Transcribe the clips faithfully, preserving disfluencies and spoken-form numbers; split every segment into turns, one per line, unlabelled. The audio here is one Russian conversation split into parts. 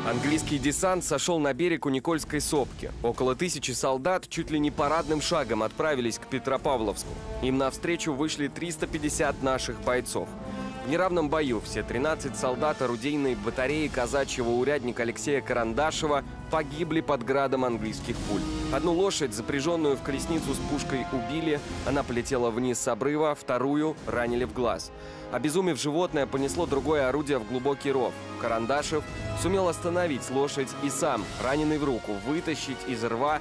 Английский десант сошел на берег у Никольской сопки. Около тысячи солдат чуть ли не парадным шагом отправились к Петропавловску. Им навстречу вышли триста пятьдесят наших бойцов. В неравном бою все тринадцать солдат орудийной батареи казачьего урядника Алексея Карандашева погибли под градом английских пуль. Одну лошадь, запряженную в колесницу с пушкой, убили. Она полетела вниз с обрыва, вторую ранили в глаз. Обезумев, животное понесло другое орудие в глубокий ров. Карандашев сумел остановить лошадь и сам, раненый в руку, вытащить из рва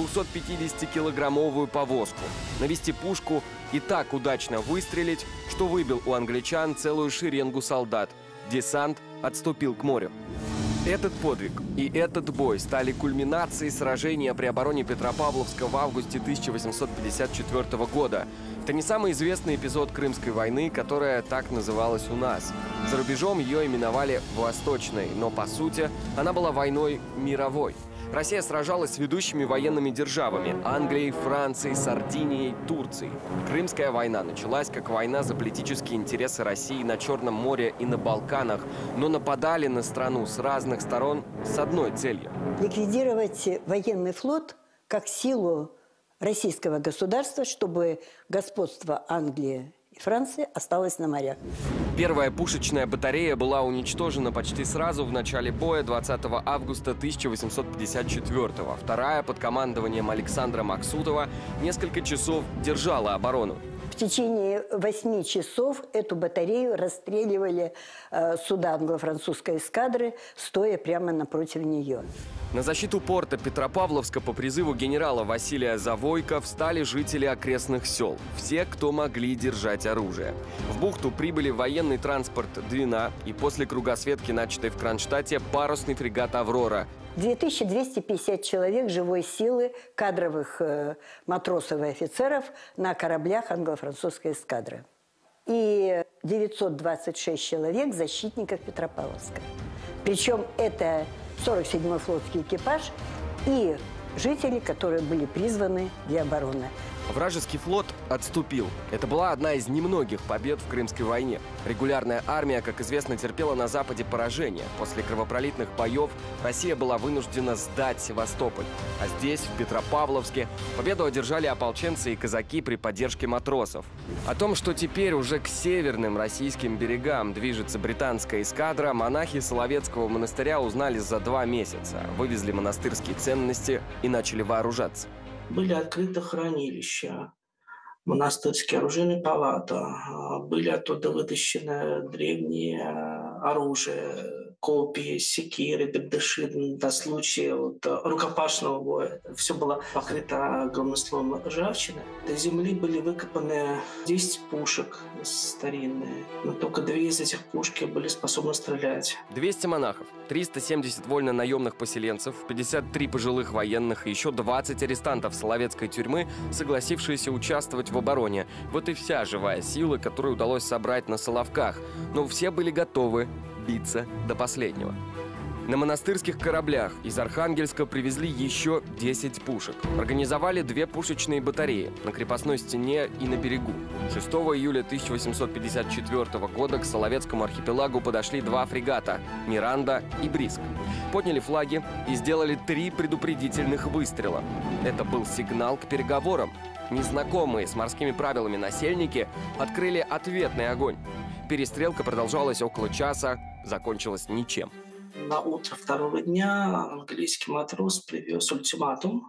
двухсотпятидесятикилограммовую повозку, навести пушку и так удачно выстрелить, что выбил у англичан целую шеренгу солдат. Десант отступил к морю. Этот подвиг и этот бой стали кульминацией сражения при обороне Петропавловска в августе тысяча восемьсот пятьдесят четвёртого года. Это не самый известный эпизод Крымской войны, которая так называлась у нас. За рубежом ее именовали «Восточной», но по сути она была войной мировой. Россия сражалась с ведущими военными державами – Англией, Францией, Сардинией, Турцией. Крымская война началась как война за политические интересы России на Черном море и на Балканах, но нападали на страну с разных сторон с одной целью –
ликвидировать военный флот как силу российского государства, чтобы господство Англии и Франции осталось на морях.
Первая пушечная батарея была уничтожена почти сразу в начале боя двадцатого августа тысяча восемьсот пятьдесят четвёртого. Вторая под командованием Александра Максутова несколько часов держала оборону.
В течение восьми часов эту батарею расстреливали э, суда англо-французской эскадры, стоя прямо напротив нее.
На защиту порта Петропавловска по призыву генерала Василия Завойко встали жители окрестных сел. Все, кто могли держать оружие. В бухту прибыли военный транспорт «Двина» и после кругосветки, начатой в Кронштадте, парусный фрегат «Аврора».
две тысячи двести пятьдесят человек живой силы, кадровых э, матросов и офицеров на кораблях англо-французской эскадры. И девятьсот двадцать шесть человек защитников Петропавловска. Причем это сорок седьмой флотский экипаж и жители, которые были призваны для обороны.
Вражеский флот отступил. Это была одна из немногих побед в Крымской войне. Регулярная армия, как известно, терпела на Западе поражение. После кровопролитных боев Россия была вынуждена сдать Севастополь. А здесь, в Петропавловске, победу одержали ополченцы и казаки при поддержке матросов. О том, что теперь уже к северным российским берегам движется британская эскадра, монахи Соловецкого монастыря узнали за два месяца. Вывезли монастырские ценности и начали вооружаться.
Были открыты хранилища, монастырские оружейные палаты, были оттуда вытащены древние оружия, копья, секиры, бердыши до случая вот, рукопашного боя. Все было покрыто огромным слоем ржавчины. До земли были выкопаны десять пушек старинные, но только две из этих пушек были способны стрелять.
двести монахов, триста семьдесят вольно-наемных поселенцев, пятьдесят три пожилых военных и еще двадцать арестантов Соловецкой тюрьмы, согласившиеся участвовать в обороне. Вот и вся живая сила, которую удалось собрать на Соловках. Но все были готовы биться до последнего. На монастырских кораблях из Архангельска привезли еще десять пушек. Организовали две пушечные батареи на крепостной стене и на берегу. шестого июля тысяча восемьсот пятьдесят четвёртого года к Соловецкому архипелагу подошли два фрегата – «Миранда» и «Бриск». Подняли флаги и сделали три предупредительных выстрела. Это был сигнал к переговорам. Незнакомые с морскими правилами насельники открыли ответный огонь. Перестрелка продолжалась около часа, закончилась ничем.
На утро второго дня английский матрос привез ультиматум.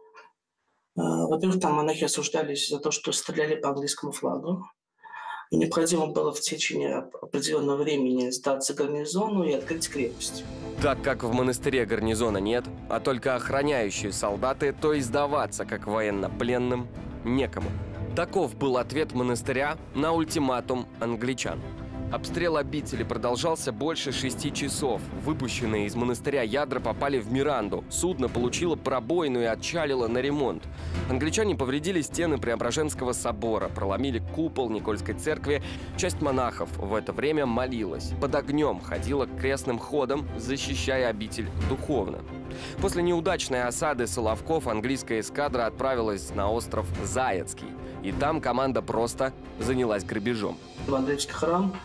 Во-первых, там монахи осуждались за то, что стреляли по английскому флагу. И необходимо было в течение определенного времени сдаться гарнизону и открыть крепость.
Так как в монастыре гарнизона нет, а только охраняющие солдаты, то и сдаваться как военнопленным некому. Таков был ответ монастыря на ультиматум англичан. Обстрел обители продолжался больше шести часов. Выпущенные из монастыря ядра попали в Миранду. Судно получило пробоину и отчалило на ремонт. Англичане повредили стены Преображенского собора, проломили купол Никольской церкви. Часть монахов в это время молилась. Под огнем ходила крестным ходом, защищая обитель духовно. После неудачной осады Соловков английская эскадра отправилась на остров Заяцкий. И там команда просто занялась грабежом.
В Андреевский храм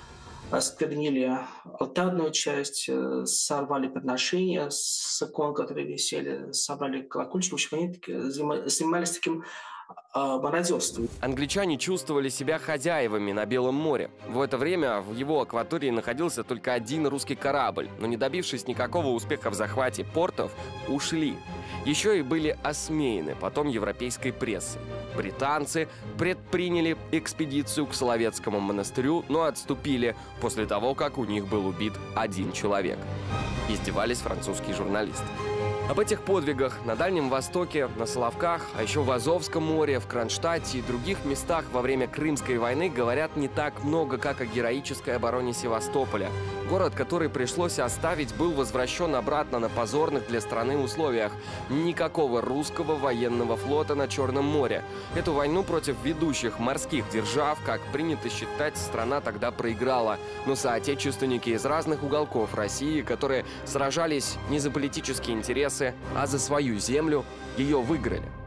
осквернили алтарную часть, э, сорвали подношения с икон, которые висели, собрали колокольчики. В общем, они таки занима- занимались таким а, мародерством.
Англичане чувствовали себя хозяевами на Белом море. В это время в его акватории находился только один русский корабль, но не добившись никакого успеха в захвате портов, ушли. Еще и были осмеяны потом европейской прессой. Британцы предприняли экспедицию к Соловецкому монастырю, но отступили после того, как у них был убит один человек. Издевались французские журналисты. Об этих подвигах на Дальнем Востоке, на Соловках, а еще в Азовском море, в Кронштадте и других местах во время Крымской войны говорят не так много, как о героической обороне Севастополя. Город, который пришлось оставить, был возвращен обратно на позорных для страны условиях. Никакого русского военного флота на Черном море. Эту войну против ведущих морских держав, как принято считать, страна тогда проиграла. Но соотечественники из разных уголков России, которые сражались не за политические интересы, а за свою землю, ее выиграли.